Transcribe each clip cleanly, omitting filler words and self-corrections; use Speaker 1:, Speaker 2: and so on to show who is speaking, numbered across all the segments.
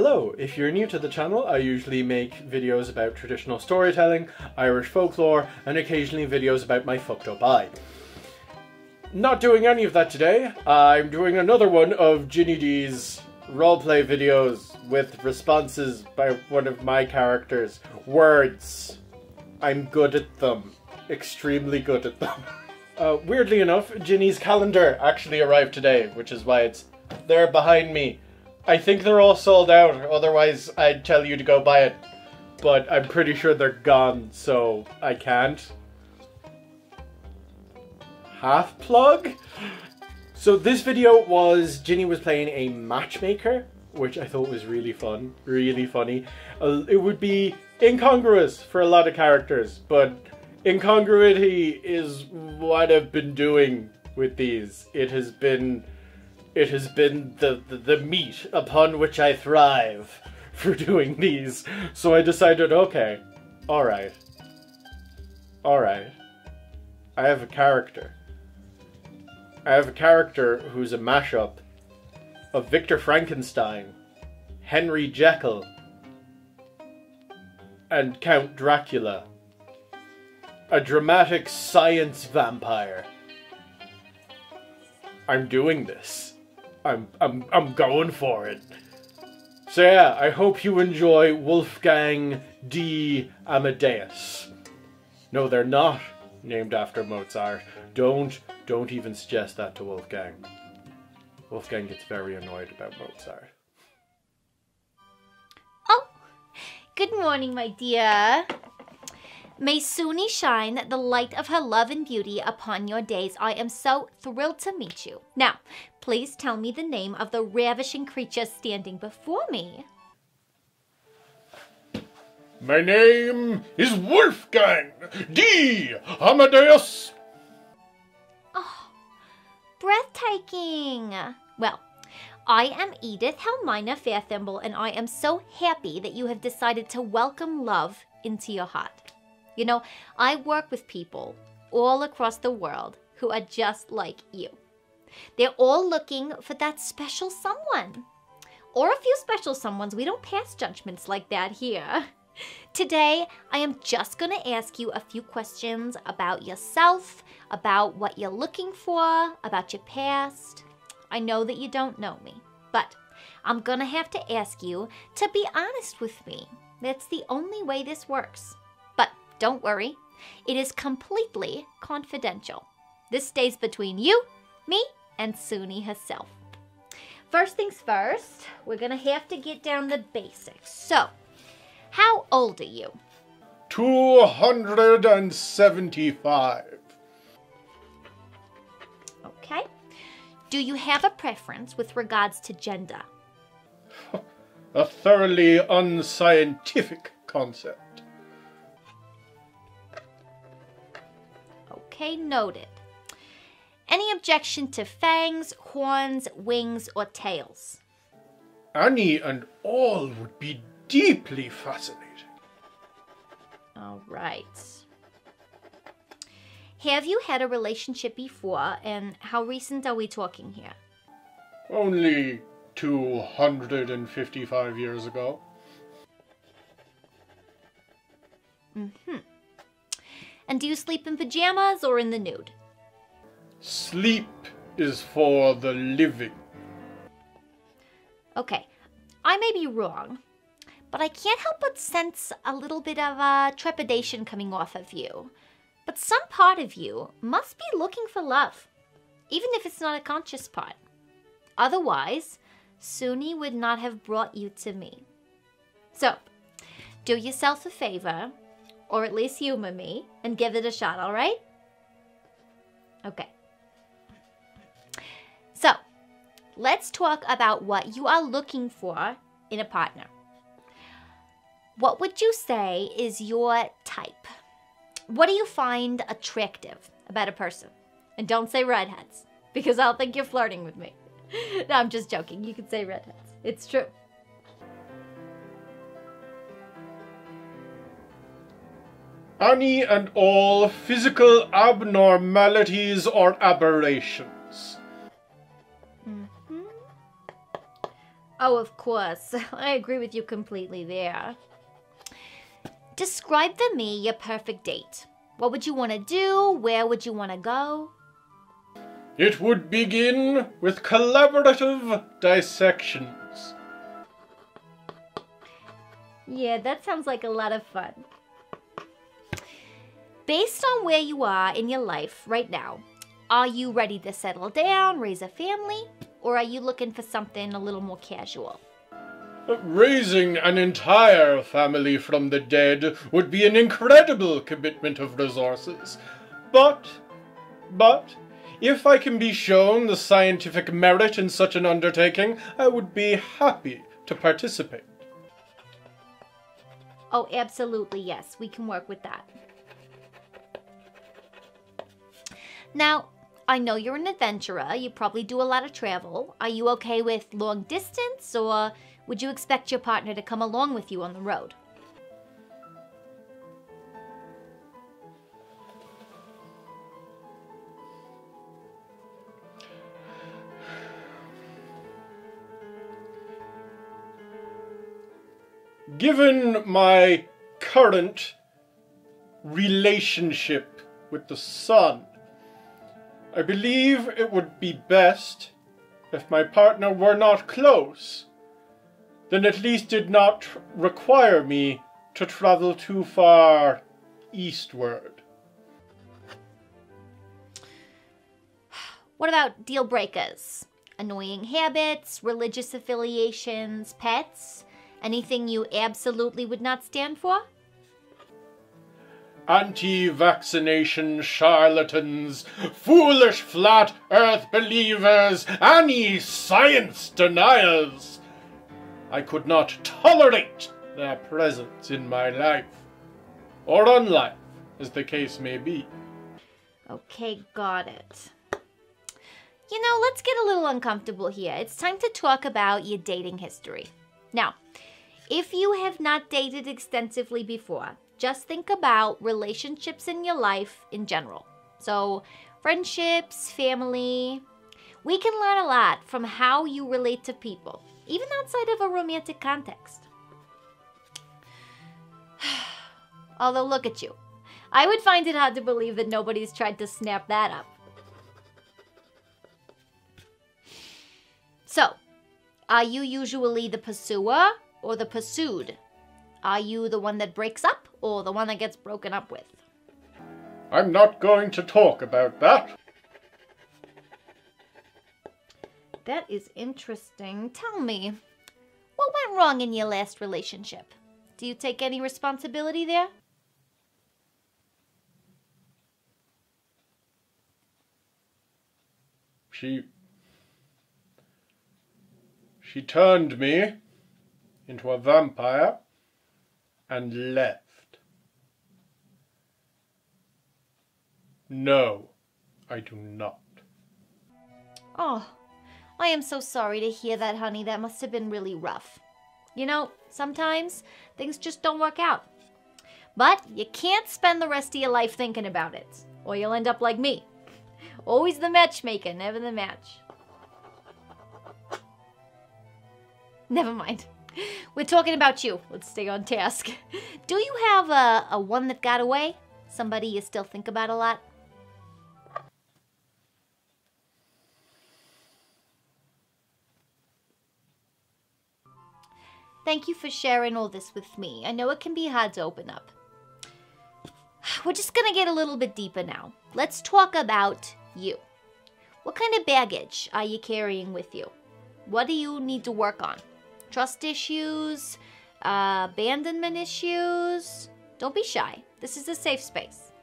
Speaker 1: Hello, if you're new to the channel, I usually make videos about traditional storytelling, Irish folklore, and occasionally videos about my fucked up eye. Not doing any of that today. I'm doing another one of Ginny D's roleplay videos with responses by one of my characters. Words. I'm good at them. Extremely good at them. Weirdly enough, Ginny's calendar actually arrived today, which is why it's there behind me. I think they're all sold out, otherwise I'd tell you to go buy it. But I'm pretty sure they're gone, so I can't. Half plug? So this video was Ginny was playing a Matchmaker, which I thought was really fun, really funny. It would be incongruous for a lot of characters, but incongruity is what I've been doing with these. It has been the meat upon which I thrive for doing these. So I decided, okay, alright. I have a character. I have a character who's a mashup of Victor Frankenstein, Henry Jekyll, and Count Dracula. A dramatic science vampire. I'm doing this. I'm going for it. So yeah, I hope you enjoy Wolfgang D. Amadeus. No, they're not named after Mozart. Don't even suggest that to Wolfgang. Wolfgang gets very annoyed about Mozart.
Speaker 2: Oh, good morning, my dear. May Sunni shine the light of her love and beauty upon your days. I am so thrilled to meet you. Now, please tell me the name of the ravishing creature standing before me.
Speaker 1: My name is Wolfgang D. Amadeus.
Speaker 2: Oh, breathtaking. Well, I am Edith Helmina Fairthimble, and I am so happy that you have decided to welcome love into your heart. You know, I work with people all across the world who are just like you. They're all looking for that special someone. Or a few special someones. We don't pass judgments like that here. Today, I am just going to ask you a few questions about yourself, about what you're looking for, about your past. I know that you don't know me, but I'm going to have to ask you to be honest with me. That's the only way this works. But don't worry, it is completely confidential. This stays between you, me, and Sunni herself. First things first, we're gonna have to get down the basics. So, how old are you?
Speaker 1: 275.
Speaker 2: Okay. Do you have a preference with regards to gender?
Speaker 1: A thoroughly unscientific concept.
Speaker 2: Okay, noted. Any objection to fangs, horns, wings, or tails?
Speaker 1: Any and all would be deeply fascinating.
Speaker 2: All right. Have you had a relationship before, and how recent are we talking here?
Speaker 1: Only 255 years ago.
Speaker 2: Mm-hmm. And do you sleep in pajamas or in the nude?
Speaker 1: Sleep is for the living.
Speaker 2: Okay, I may be wrong, but I can't help but sense a little bit of trepidation coming off of you. But some part of you must be looking for love, even if it's not a conscious part. Otherwise, Sunni would not have brought you to me. So, do yourself a favor, or at least humor me, and give it a shot, all right? Okay. So, let's talk about what you are looking for in a partner. What would you say is your type? What do you find attractive about a person? And don't say redheads, because I'll think you're flirting with me. No, I'm just joking. You can say redheads. It's true.
Speaker 1: Any and all physical abnormalities or aberrations.
Speaker 2: Mm-hmm. Oh, of course. I agree with you completely there. Describe for me your perfect date. What would you want to do? Where would you want to go?
Speaker 1: It would begin with collaborative dissections.
Speaker 2: Yeah, that sounds like a lot of fun. Based on where you are in your life right now, are you ready to settle down, raise a family, or are you looking for something a little more casual?
Speaker 1: Raising an entire family from the dead would be an incredible commitment of resources. But, if I can be shown the scientific merit in such an undertaking, I would be happy to participate.
Speaker 2: Oh, absolutely, yes. We can work with that. Now, I know you're an adventurer. You probably do a lot of travel. Are you okay with long distance, or would you expect your partner to come along with you on the road?
Speaker 1: Given my current relationship with the sun, I believe it would be best if my partner were not close, then at least did not require me to travel too far eastward.
Speaker 2: What about deal breakers? Annoying habits, religious affiliations, pets? Anything you absolutely would not stand for?
Speaker 1: Anti-vaccination charlatans, foolish flat earth believers, any science deniers. I could not tolerate their presence in my life, or unlife, as the case may be.
Speaker 2: Okay, got it. You know, let's get a little uncomfortable here. It's time to talk about your dating history. Now, if you have not dated extensively before, just think about relationships in your life in general. So, friendships, family. We can learn a lot from how you relate to people, even outside of a romantic context. Although, look at you. I would find it hard to believe that nobody's tried to snap that up. So, are you usually the pursuer or the pursued? Are you the one that breaks up or the one that gets broken up with?
Speaker 1: I'm not going to talk about that.
Speaker 2: That is interesting. Tell me, what went wrong in your last relationship? Do you take any responsibility there?
Speaker 1: She turned me into a vampire and left. No, I do not.
Speaker 2: Oh, I am so sorry to hear that, honey. That must have been really rough. You know, sometimes things just don't work out. But you can't spend the rest of your life thinking about it, or you'll end up like me. Always the matchmaker, never the match. Never mind. We're talking about you. Let's stay on task. Do you have a one that got away? Somebody you still think about a lot? Thank you for sharing all this with me. I know it can be hard to open up. We're just gonna get a little bit deeper now. Let's talk about you. What kind of baggage are you carrying with you? What do you need to work on? Trust issues? Abandonment issues? Don't be shy. This is a safe space.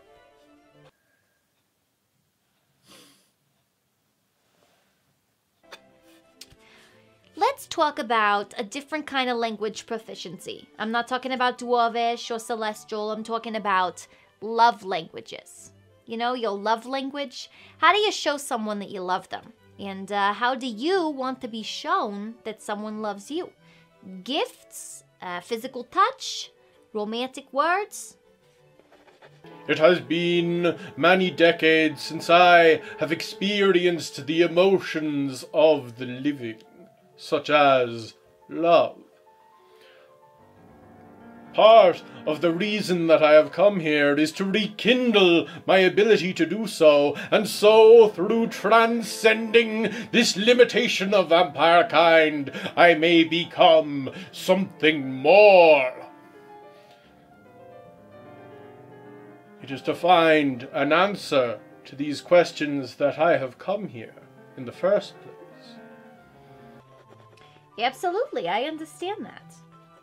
Speaker 2: Let's talk about a different kind of language proficiency. I'm not talking about Dwarvish or Celestial. I'm talking about love languages. You know, your love language. How do you show someone that you love them? And how do you want to be shown that someone loves you? Gifts? Physical touch? Romantic words?
Speaker 1: It has been many decades since I have experienced the emotions of the living. such as love. Part of the reason that I have come here is to rekindle my ability to do so, and so, through transcending this limitation of vampire kind, I may become something more. It is to find an answer to these questions that I have come here in the first place.
Speaker 2: Absolutely, I understand that.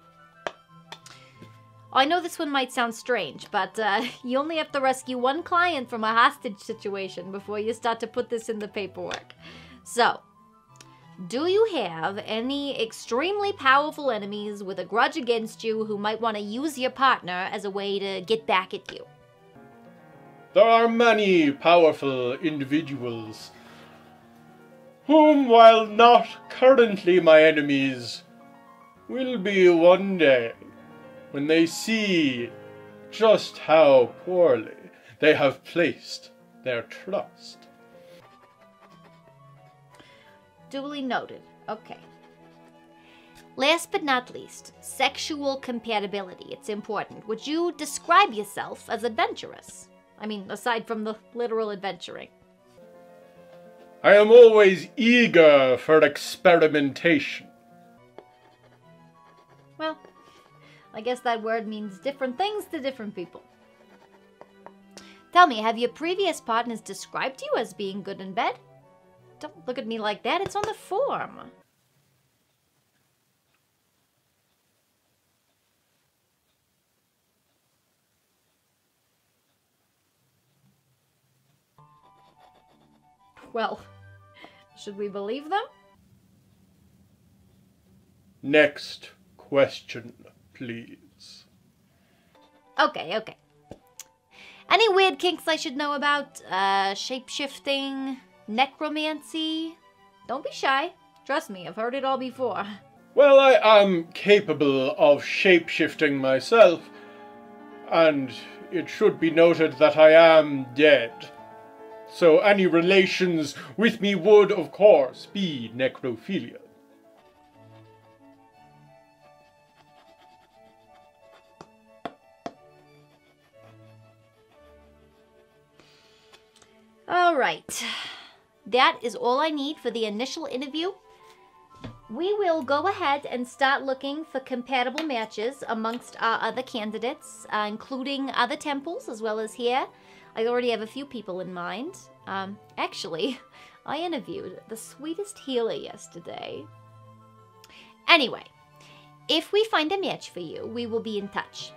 Speaker 2: I know this one might sound strange, but you only have to rescue one client from a hostage situation before you start to put this in the paperwork. So, do you have any extremely powerful enemies with a grudge against you who might want to use your partner as a way to get back at you?
Speaker 1: There are many powerful individuals whom, while not currently my enemies, will be one day, when they see just how poorly they have placed their trust.
Speaker 2: Duly noted. Okay. Last but not least, sexual compatibility. It's important. Would you describe yourself as adventurous? I mean, aside from the literal adventuring.
Speaker 1: I am always eager for experimentation.
Speaker 2: Well, I guess that word means different things to different people. Tell me, have your previous partners described you as being good in bed? Don't look at me like that, it's on the form. Well, should we believe them?
Speaker 1: Next question, please.
Speaker 2: Okay. Any weird kinks I should know about? Shape-shifting, necromancy? Don't be shy. Trust me, I've heard it all before.
Speaker 1: Well, I am capable of shape-shifting myself, and it should be noted that I am dead. So any relations with me would, of course, be necrophilia.
Speaker 2: All right. That is all I need for the initial interview. We will go ahead and start looking for compatible matches amongst our other candidates, including other temples as well as here. I already have a few people in mind. Actually, I interviewed the sweetest healer yesterday. Anyway, if we find a match for you, we will be in touch.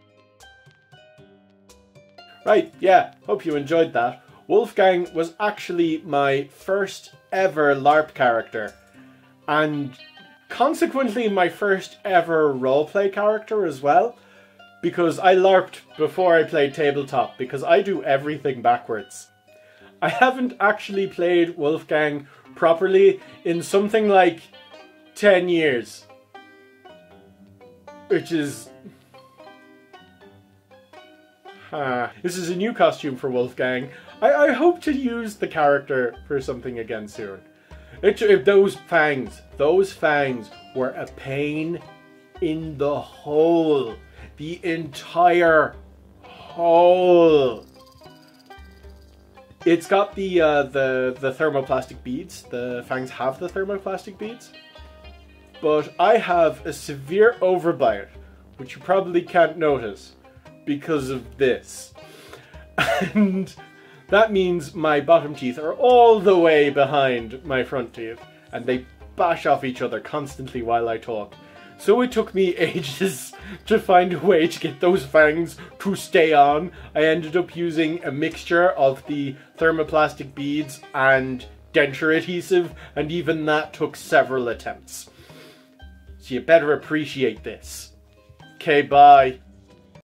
Speaker 1: Right, yeah, hope you enjoyed that. Wolfgang was actually my first ever LARP character, and consequently my first ever roleplay character as well, because I LARPed before I played tabletop, because I do everything backwards. I haven't actually played Wolfgang properly in something like 10 years, which is... This is a new costume for Wolfgang. I hope to use the character for something again soon. Those fangs were a pain in the hole. The entire hole. It's got the thermoplastic beads. The fangs have the thermoplastic beads. But I have a severe overbite, which you probably can't notice because of this. And that means my bottom teeth are all the way behind my front teeth, and they bash off each other constantly while I talk. So it took me ages to find a way to get those fangs to stay on. I ended up using a mixture of the thermoplastic beads and denture adhesive, and even that took several attempts. So you better appreciate this. Okay, bye.